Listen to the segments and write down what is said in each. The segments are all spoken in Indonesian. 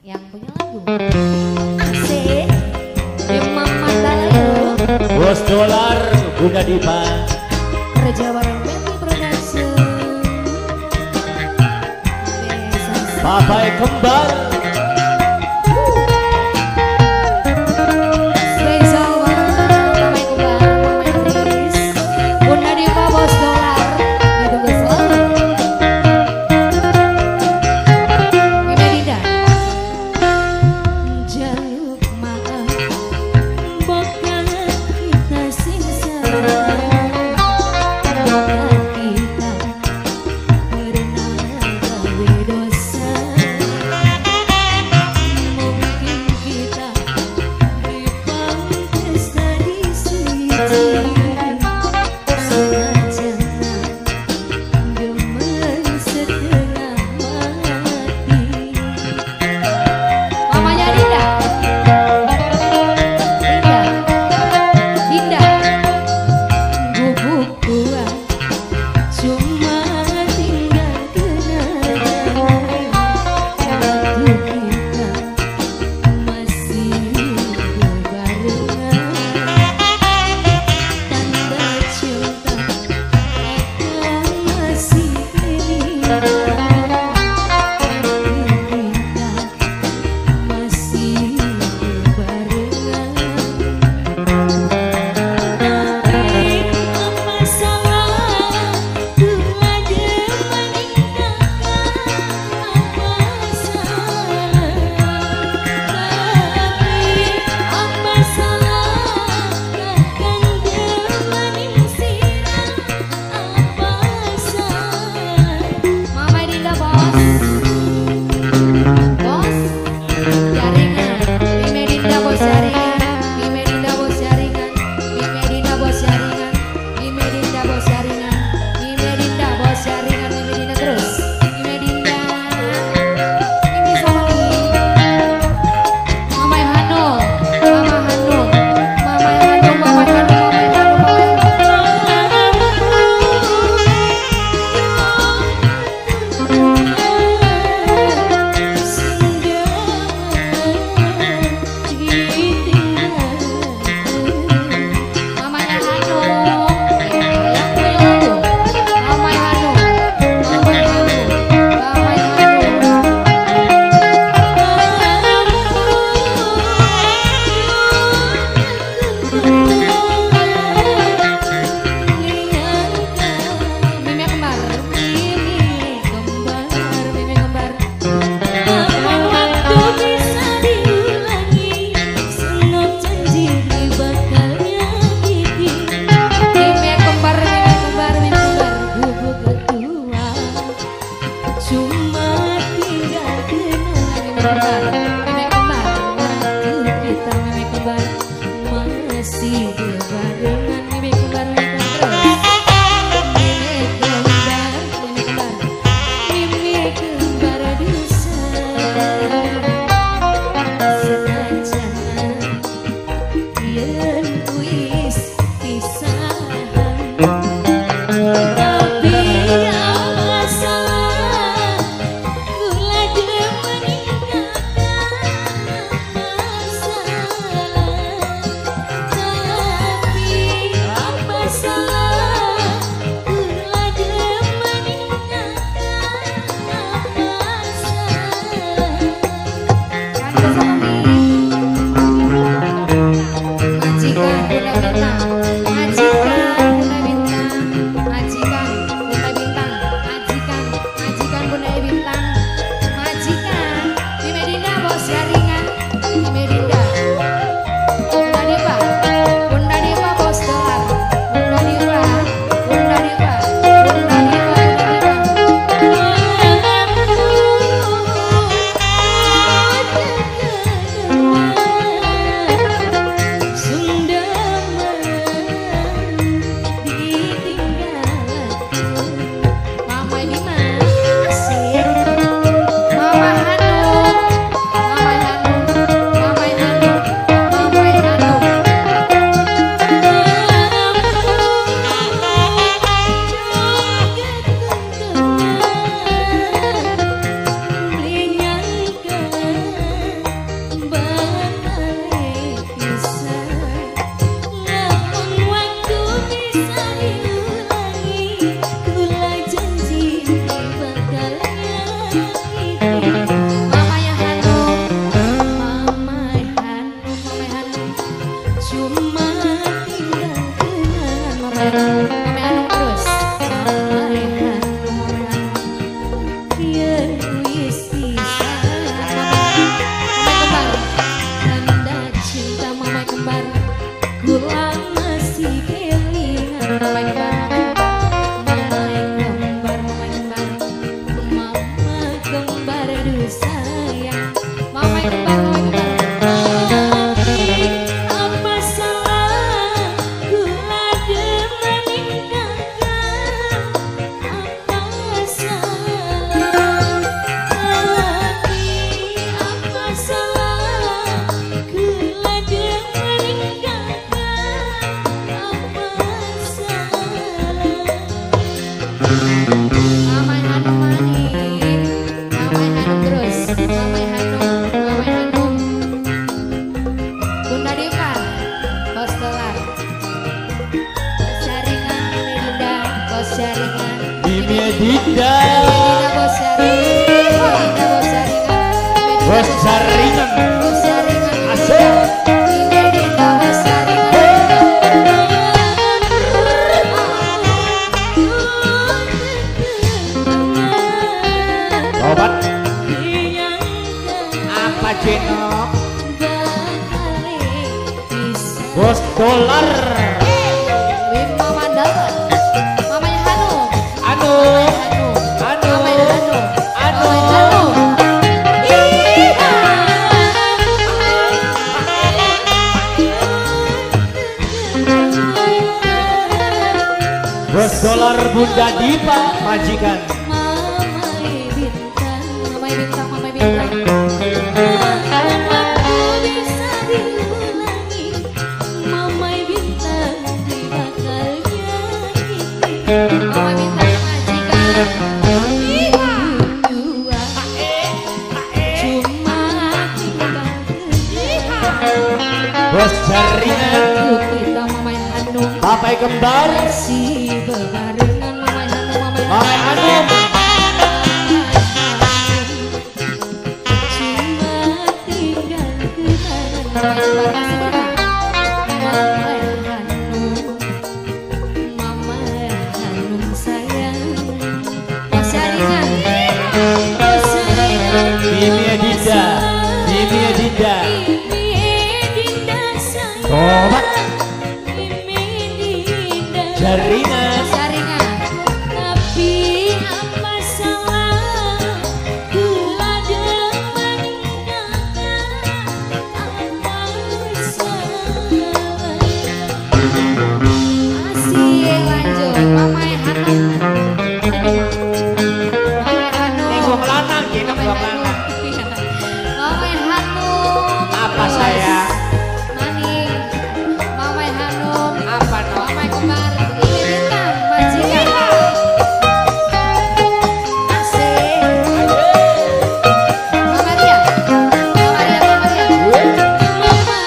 yang punya lagu. Asik. Imam Mandala Bos Dolar Bunda Dipa kerja bareng Betty Production. Papai Kembar Spesial banget Papai Kembar, Mama Idris, Bunda Dipa, Bos Dolar. Ditunggu selalu. Mimi Dinda. Jaluk maaf bukan kita sisa, bukan kita pernah gawe dosa. Mungkin kita dipantes tadi siji, sengaja gemen setengah mati. Mamanya Dinda, Dinda, gubuk kuat cuma tinggal kenangan. Waktu kita masih berbarengan, tanda cinta akan masih indah. Kita masih berbarengan. Tapi apa salah bila dia meninggalkan? Apa salah? Tapi apa salah takkan dia meningsirah? Apa salah? Mama Dinda bos, bos jaringan. Mimi Dinda bos jaringan. Mimi Dinda bos jaringan. Mimi Dinda bos jaringan. Mimi Dinda bos jaringan. Mimi Dinda bos jaringan. Mimi Dinda terus. Mimi Dinda. Mimi sama Mimi. Mama Hanul. Mama Hanul. Mama Hanul. Mama Hanul. Mama Mamanya Hanul, yang punya lagu. Mamanya Hanul, Mamanya Hanul, Mamanya Mimi Kembar, Mimi Kembar, Mimi Kembar. Kapan waktu bisa diulangi, senang janji bakal nyakiti. Mimi Kembar, Mimi Kembar, Mimi Kembar. Gubuk kedua cuma tinggal kenangan. Mimi Kembar, waktu kita Mimi Kembar masih berbarengan. Mimi Kembar, Mimi Kembar terus. Mimi Kembar, Mimi Kembar. Mimi Kembar dosa, sengaja yen wis pisahan. Tapi apa salah kula dia meninggalkan? jaringan. bos jaringan. Asik. Mimedita bos jaringan. Obat. Apa Jenok? Bos dolar. Wim Mama Dalan. Mamanya Hanum. Anu. Anu. Mamanya Hanum. Anu. Mamanya Hanum. Bos dolar Bunda Dipa majikan. Mamai bintang. Mamai bintang. Mamai bintang. Bisa diulangi. Mamai bintang dibakal nyanyi. Mamai bintang majikan. Dua. Cuma tinggal Bos jaringan. kita Mamai Hanum. Papai kembar. Si bebarengan Mamai Hanum. Mamai Mamai Hanum. Cuma tinggal kenangan. Mamai Hanum. Mamai Hanum sayang. Bos jaringan. Bos jaringan. Mimi Adinda. Mimi Adinda. Mimi Dinda sayang. Obat. Mimi Dinda. Jaringan. Jaringan. Tapi apa salah gula demen apa salah. Asik lanjut Mamai Hanum. Mamai Hanum. Nengok lanang, Jenok Mamai nengok Hanum. lanang. Mamai Hanum. Apa sayang? Maning. Mamai Hanum. Apa no? Mamai kembar. Ini bintang majikan. Asik. Mama Ria. Mama Ria. Mama Ria.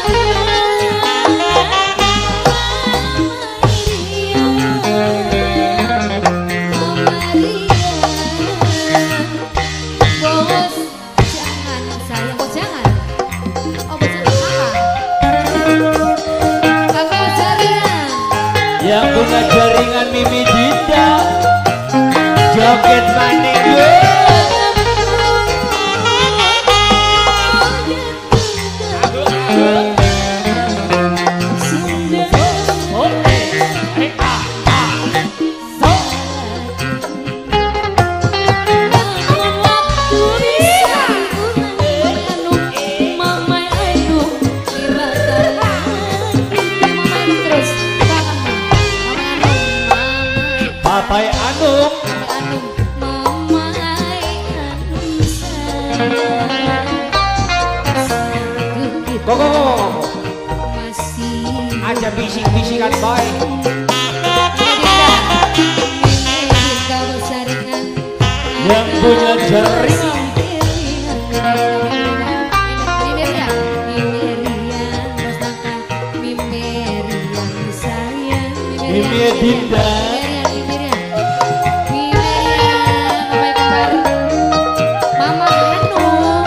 Bos, jangan sayang, bos jangan. Oh, bos jangan apa? Kakak bos jaringan. Yang punya jaringan Mimi Dinda. Joget maning ye. Papai Anum. Kok ada bisik-bisikan boy. Yang punya jaringan. Mimi Dinda. Mama Hanum.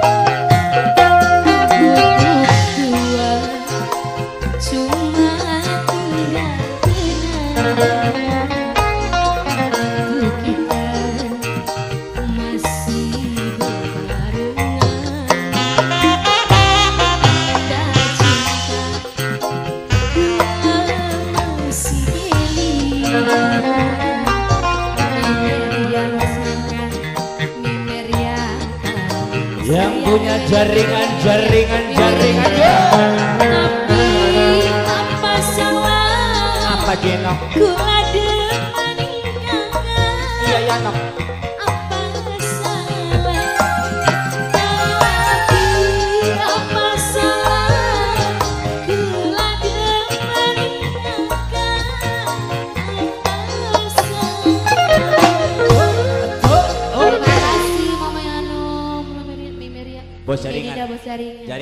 Cuma tinggal kenangan. Kita masih berbarengan. Ada cinta masih Yang punya jaringan, jaringan, jaringan ya. Tapi apa salah Apa Jenok? gula demen Iya ya Nok. apa salah. Tapi apa salah gula demen apa salah. Terima kasih Mama Hanum. Bos jaringan. Bos jaringan.